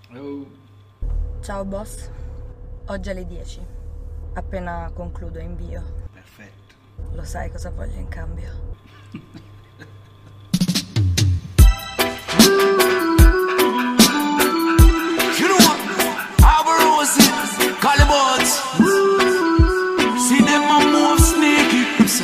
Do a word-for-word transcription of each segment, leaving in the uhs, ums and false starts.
Oh. Ciao boss, oggi alle dieci. Appena concludo invio. Perfetto. Lo sai cosa voglio in cambio? You know what? Alborosie, Collie Buddz. See them a move sneaky.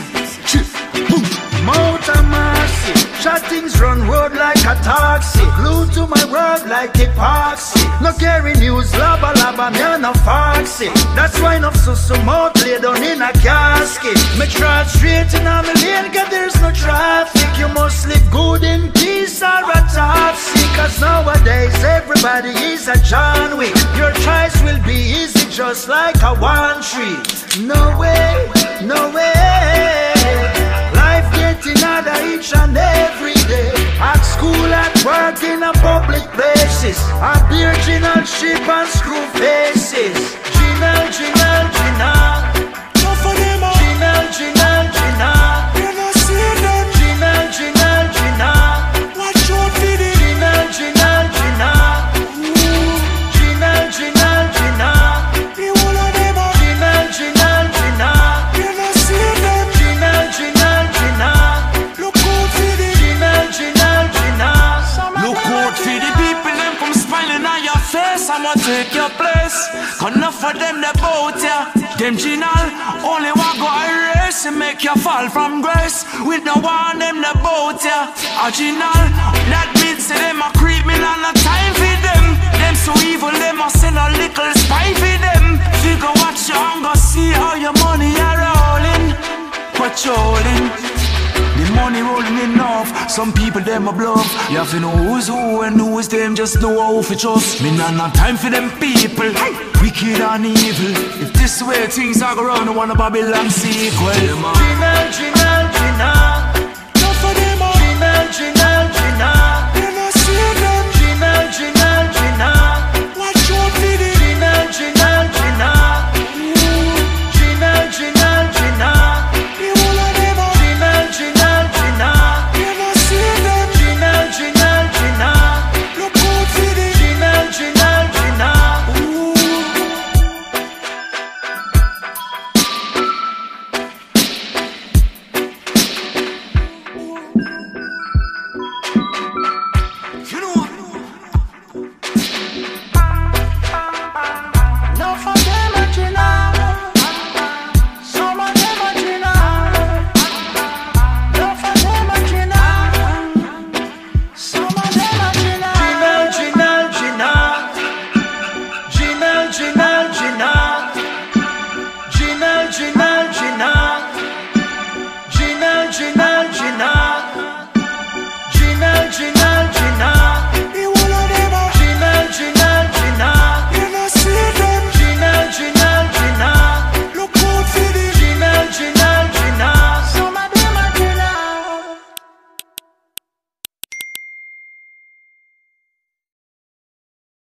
Mount a mercy, chattings run road like a taxi. Glued to my word like epoxy. No carry news, laba laba, me no foxy. That's why enough so so mouth lay down in a casket. Me drive straight in a lane, cause there's no traffic. You must live good in peace or a topsy. Cause nowadays everybody is a John Wick. Your choice will be easy just like a one tree. No way, no way. Life getting harder each and every day. At school, at work, in a public places. I beer Ginal ship and screw faces. Ginal, Ginal, Ginal. Ginal, Ginal, Ginal. You know see them. Ginal, Ginal, Ginal. Watch out for them. Ginal, Ginal, Ginal. Ginal, Ginal, Ginal. The whole of them are. Ginal, Ginal, Ginal. You know see them. Ginal, Ginal, Ginal. Look out for them. Ginal, Ginal, Ginal. Look out for the people them come smiling on your face. I'ma take your place. Cause enough for them they bout ya. Them Ginal only want go a race and make you fall from grace. We don't want them they bout ya. A Ginal that means say them a creep me and no time for them. Them so evil them a send a little spy for them. Figure watch you and go see how your money are rolling. Patrolling. The money rolling enough, some people them a bluff. You have to know who's who and who's them, just know how to trust. Me not have time for them people, wicked and evil. If this way things are going round, I want a Babylon sequel. Ginal, Ginal, Ginal.